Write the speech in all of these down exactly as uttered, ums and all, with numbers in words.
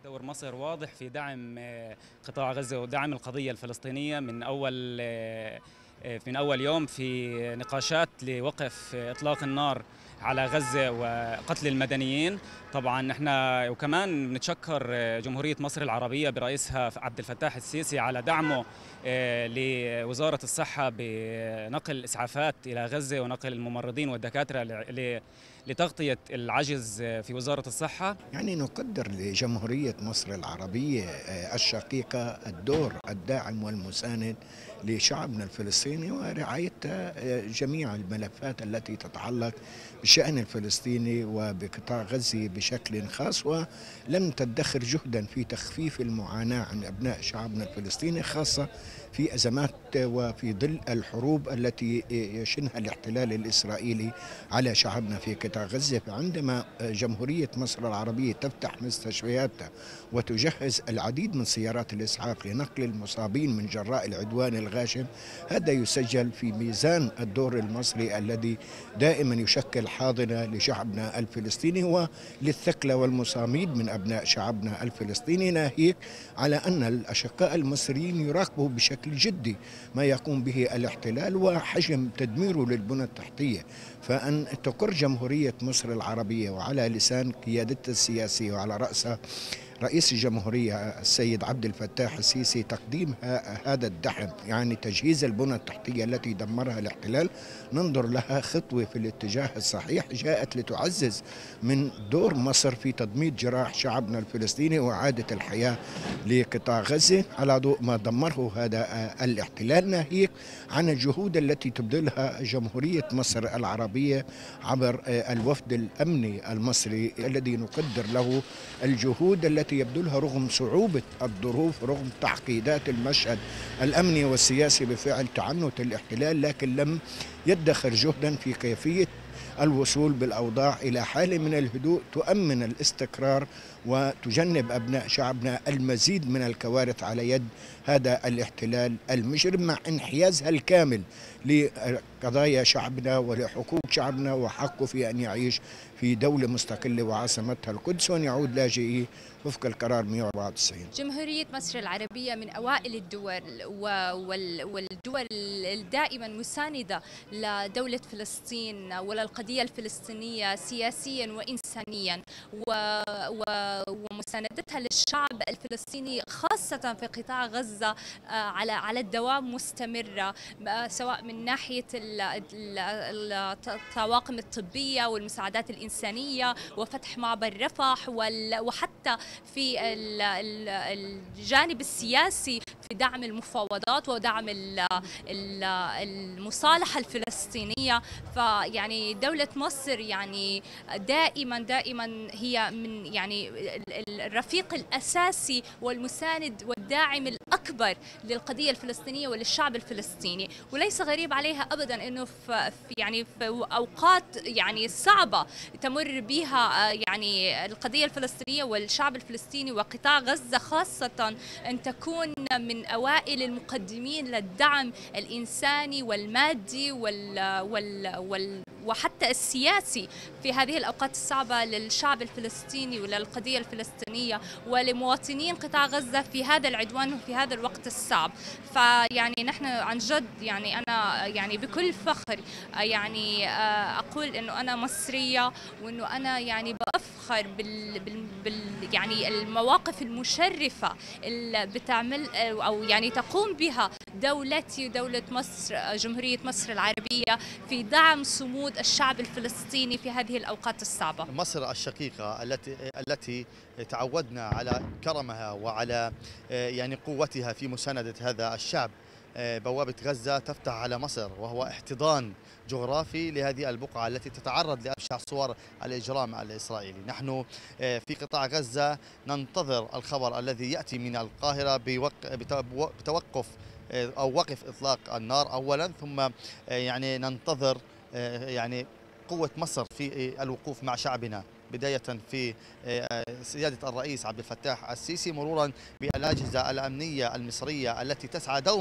دور مصر واضح في دعم آه، قطاع غزة ودعم القضية الفلسطينية من أول آه، آه، من أول يوم في نقاشات لوقف آه، إطلاق النار على غزة وقتل المدنيين. طبعا احنا وكمان بنتشكر آه، جمهورية مصر العربية برئيسها عبد الفتاح السيسي على دعمه آه، لوزارة الصحة بنقل إسعافات إلى غزة ونقل الممرضين والدكاترة ل- لتغطية العجز آه، في وزارة الصحة. يعني نقدر لجمهورية مصر العربية آه، الشقيقة الدور الداعم والمساند لشعبنا الفلسطيني ورعاية آه، جميع الملفات التي تتعلق بالشأن الفلسطيني وبقطاع غزة بشكل خاص، ولم تدخر جهدا في تخفيف المعاناة عن أبناء شعبنا الفلسطيني، خاصة في أزمات وفي ظل الحروب التي يشنها الاحتلال الإسرائيلي على شعبنا في قطاع غزة. فعندما جمهورية مصر العربية تفتح مستشفياتها وتجهز العديد من سيارات الإسعاف لنقل المصابين من جراء العدوان الغاشم، هذا يسجل في ميزان الدور المصري الذي دائما يشكل حاضنة لشعبنا الفلسطيني وللثكلى والمصاميد من أبناء شعبنا الفلسطيني، ناهيك على أن الأشقاء المصريين يراقبوا بشكل جدي ما يقوم به الاحتلال وحجم تدميره للبنى التحتية. فأن تقر جمهورية مصر العربية وعلى لسان قيادتها السياسية وعلى رأسها رئيس الجمهورية السيد عبد الفتاح السيسي تقديم هذا الدعم، يعني تجهيز البنى التحتية التي دمرها الاحتلال، ننظر لها خطوة في الاتجاه الصحيح جاءت لتعزز من دور مصر في تضميد جراح شعبنا الفلسطيني وإعادة الحياة لقطاع غزة على ضوء ما دمره هذا الاحتلال، ناهيك عن الجهود التي تبذلها جمهورية مصر العربية عبر الوفد الأمني المصري الذي نقدر له الجهود التي يبذلها رغم صعوبة الظروف، رغم تعقيدات المشهد الأمني والسياسي بفعل تعنت الاحتلال، لكن لم يدخر جهدا في كيفية الوصول بالأوضاع إلى حالة من الهدوء تؤمن الاستقرار وتجنب أبناء شعبنا المزيد من الكوارث على يد هذا الاحتلال المجرم، مع انحيازها الكامل لقضايا شعبنا ولحقوق شعبنا وحقه في أن يعيش في دولة مستقلة وعاصمتها القدس وأن يعود لاجئ وفق القرار مئة وأربعة وتسعين. جمهورية مصر العربية من أوائل الدول والدول الدائما مساندة لدولة فلسطين وللقضية الفلسطينية سياسيا وإنسانيا، ومساندتها للشعب الفلسطيني خاصة في قطاع غزة على على الدوام مستمرة، سواء من ناحية الطواقم الطبية والمساعدات الإنسانية وفتح معبر رفح، وحتى في الجانب السياسي في دعم المفاوضات ودعم المصالحة الفلسطينية. فيعني دولة مصر يعني دائما دائما هي من يعني الرفيق الأساسي والمساند والداعم الأكبر للقضية الفلسطينية وللشعب الفلسطيني، وليس غريب عليها أبدا أنه في يعني في أوقات يعني صعبة تمر بها يعني القضية الفلسطينية والشعب الفلسطيني وقطاع غزة خاصة، أن تكون من أوائل المقدمين للدعم الإنساني والمادي وال وال وال وحتى السياسي في هذه الأوقات الصعبة للشعب الفلسطيني وللقضية الفلسطينية ولمواطنين قطاع غزة في هذا العدوان وفي هذا الوقت الصعب. فيعني نحن عن جد يعني أنا يعني بكل فخر يعني أقول إنه أنا مصرية، وإنه أنا يعني بأفخر بال, بال, بال يعني المواقف المشرفة اللي بتعمل أو يعني تقوم بها دولتي دولة مصر جمهورية مصر العربية في دعم صمود الشعب الفلسطيني في هذه الأوقات الصعبة. مصر الشقيقة التي التي تعودنا على كرمها وعلى يعني قوتها في مساندة هذا الشعب. بوابة غزة تفتح على مصر وهو احتضان جغرافي لهذه البقعة التي تتعرض لأبشع صور الإجرام الإسرائيلي. نحن في قطاع غزة ننتظر الخبر الذي يأتي من القاهرة بتوقف أو وقف إطلاق النار أولا، ثم يعني ننتظر يعني قوة مصر في الوقوف مع شعبنا، بداية في سيادة الرئيس عبد الفتاح السيسي مرورا بالأجهزة الأمنية المصرية التي تسعى دوما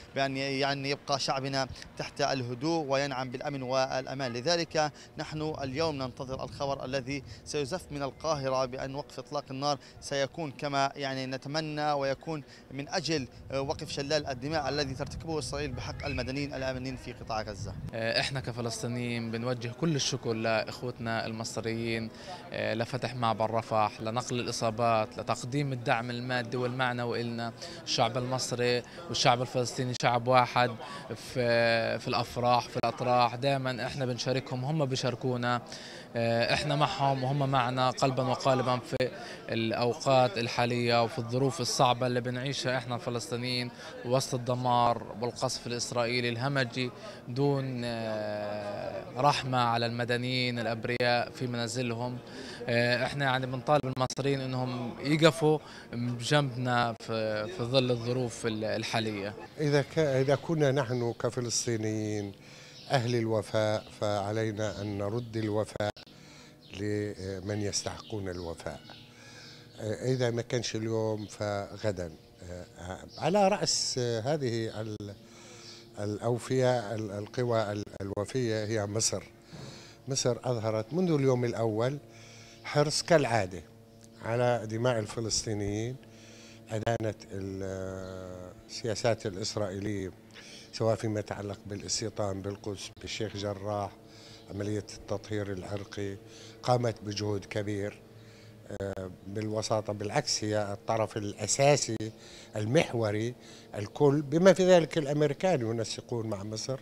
بأن يعني يبقى شعبنا تحت الهدوء وينعم بالأمن والأمان. لذلك نحن اليوم ننتظر الخبر الذي سيزف من القاهرة بأن وقف إطلاق النار سيكون كما يعني نتمنى، ويكون من أجل وقف شلال الدماء الذي ترتكبه إسرائيل بحق المدنيين الآمنين في قطاع غزة. احنا كفلسطينيين بنوجه كل الشكر لاخوتنا المصريين لفتح معبر رفح، لنقل الاصابات، لتقديم الدعم المادي والمعنوي لنا. الشعب المصري والشعب الفلسطيني شعب واحد في في الافراح في الاطراح، دائما احنا بنشاركهم، هم بيشاركونا، احنا معهم وهم معنا قلبا وقالبا في الاوقات الحاليه وفي الظروف الصعبه اللي بنعيشها احنا الفلسطينيين وسط الدمار والقصف الاسرائيلي الهمجي دون رحمه على المدنيين الابرياء في منازلهم. احنا يعني بنطالب المصريين انهم يقفوا بجنبنا في في ظل الظروف الحاليه. اذا اذا كنا نحن كفلسطينيين أهل الوفاء فعلينا أن نرد الوفاء لمن يستحقون الوفاء. إذا ما كانش اليوم فغدا. على رأس هذه الأوفياء القوى الوفية هي مصر. مصر أظهرت منذ اليوم الأول حرص كالعادة على دماء الفلسطينيين، أدانت السياسات الإسرائيلية سواء فيما يتعلق بالاستيطان بالقدس، بالشيخ جراح، عملية التطهير العرقي، قامت بجهود كبير بالوساطة. بالعكس هي الطرف الأساسي المحوري الكل، بما في ذلك الأمريكان ينسقون مع مصر.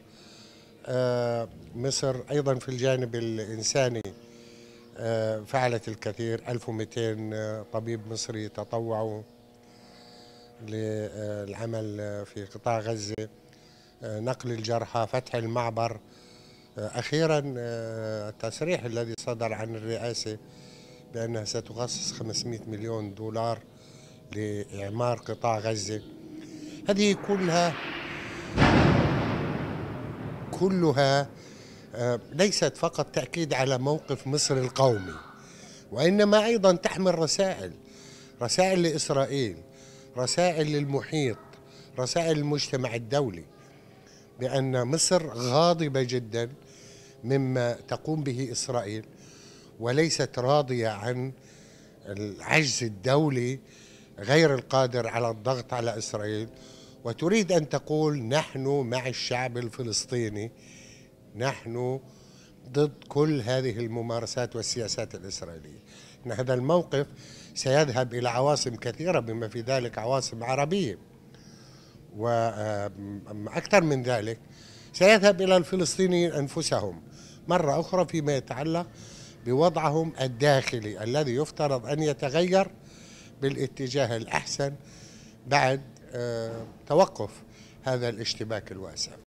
مصر أيضا في الجانب الإنساني فعلت الكثير. ألف ومئتين طبيب مصري تطوعوا للعمل في قطاع غزة، نقل الجرحى، فتح المعبر. أخيرا التصريح الذي صدر عن الرئاسة بأنها ستخصص خمسمئة مليون دولار لإعمار قطاع غزة. هذه كلها كلها ليست فقط تأكيد على موقف مصر القومي، وإنما أيضا تحمل رسائل رسائل لإسرائيل، رسائل للمحيط، رسائل المجتمع الدولي، بأن مصر غاضبة جدا مما تقوم به إسرائيل، وليست راضية عن العجز الدولي غير القادر على الضغط على إسرائيل، وتريد أن تقول نحن مع الشعب الفلسطيني، نحن ضد كل هذه الممارسات والسياسات الإسرائيلية. إن هذا الموقف سيذهب إلى عواصم كثيرة بما في ذلك عواصم عربية، وأكثر من ذلك سيذهب إلى الفلسطينيين أنفسهم مرة أخرى فيما يتعلق بوضعهم الداخلي الذي يفترض أن يتغير بالاتجاه الأحسن بعد توقف هذا الاشتباك الواسع.